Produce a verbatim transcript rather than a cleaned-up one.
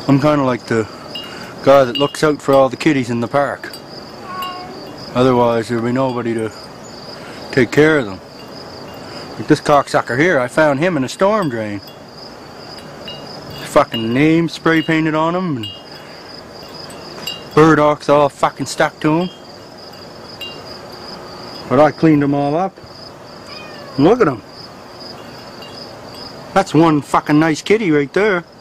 I'm kind of like the guy that looks out for all the kitties in the park. Otherwise there'll be nobody to take care of them. Like this cocksucker here, I found him in a storm drain. Fucking name spray painted on him, and burdocks all fucking stuck to him. But I cleaned them all up. And look at him. That's one fucking nice kitty right there.